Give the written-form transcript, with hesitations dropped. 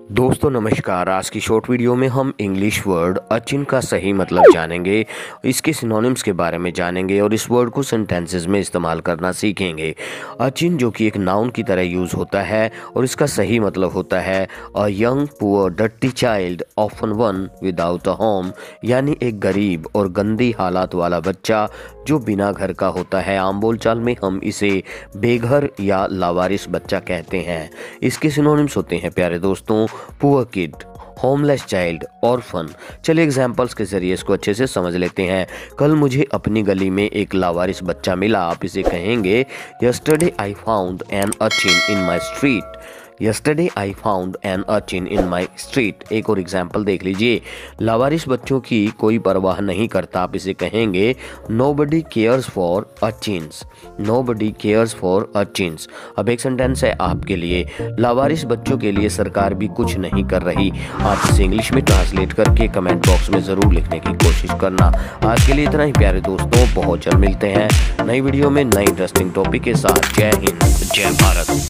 दोस्तों नमस्कार। आज की शॉर्ट वीडियो में हम इंग्लिश वर्ड अचिन का सही मतलब जानेंगे, इसके सिनोनिम्स के बारे में जानेंगे और इस वर्ड को सेंटेंसेस में इस्तेमाल करना सीखेंगे। अचिन जो कि एक नाउन की तरह यूज़ होता है और इसका सही मतलब होता है a young poor dirty child orphan one without a home, यानी एक गरीब और गंदी हालात वाला बच्चा जो बिना घर का होता है। आम बोलचाल में हम इसे बेघर या लावारिस बच्चा कहते हैं। इसके सिनोनिम्स होते हैं प्यारे दोस्तों poor kid, homeless child, orphan. चलिए एग्जाम्पल्स के जरिए इसको अच्छे से समझ लेते हैं। कल मुझे अपनी गली में एक लावारिस बच्चा मिला। आप इसे कहेंगे yesterday I found an urchin in my street. Yesterday I found an urchin in my street. एक और एग्जाम्पल देख लीजिए, लावारिस बच्चों की कोई परवाह नहीं करता। आप इसे कहेंगे nobody cares for urchins. Nobody cares for urchins. अब एक सेंटेंस है आपके लिए, लावारिस बच्चों के लिए सरकार भी कुछ नहीं कर रही। आप इसे इंग्लिश में ट्रांसलेट करके कमेंट बॉक्स में ज़रूर लिखने की कोशिश करना। आज के लिए इतना ही प्यारे दोस्तों, बहुत जल्द मिलते हैं नई वीडियो में नई इंटरेस्टिंग टॉपिक के साथ। जय हिंद, जय भारत।